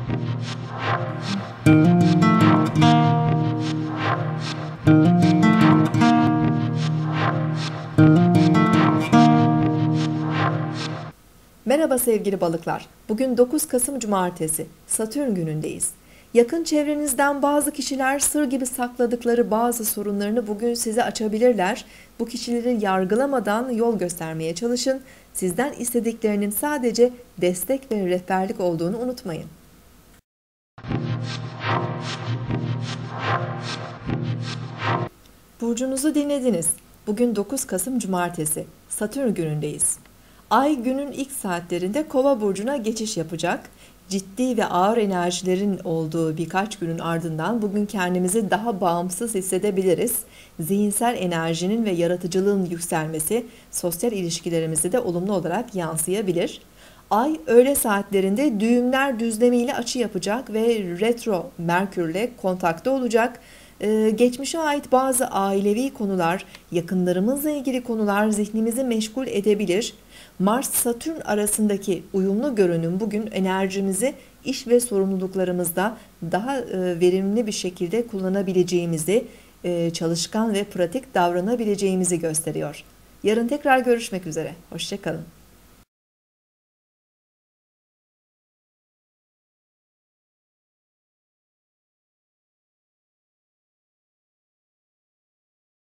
Merhaba sevgili balıklar. Bugün 9 Kasım Cumartesi, Satürn günündeyiz. Yakın çevrenizden bazı kişiler sır gibi sakladıkları bazı sorunlarını bugün size açabilirler. Bu kişileri yargılamadan yol göstermeye çalışın. Sizden istediklerinin sadece destek ve rehberlik olduğunu unutmayın. Burcunuzu dinlediniz. Bugün 9 Kasım Cumartesi, Satürn günündeyiz. Ay günün ilk saatlerinde Kova burcuna geçiş yapacak. Ciddi ve ağır enerjilerin olduğu birkaç günün ardından bugün kendimizi daha bağımsız hissedebiliriz. Zihinsel enerjinin ve yaratıcılığın yükselmesi sosyal ilişkilerimize de olumlu olarak yansıyabilir. Ay öğle saatlerinde düğümler düzlemiyle açı yapacak ve retro Merkürle kontakta olacak. Geçmişe ait bazı ailevi konular, yakınlarımızla ilgili konular zihnimizi meşgul edebilir. Mars-Satürn arasındaki uyumlu görünüm bugün enerjimizi iş ve sorumluluklarımızda daha verimli bir şekilde kullanabileceğimizi, çalışkan ve pratik davranabileceğimizi gösteriyor. Yarın tekrar görüşmek üzere. Hoşça kalın.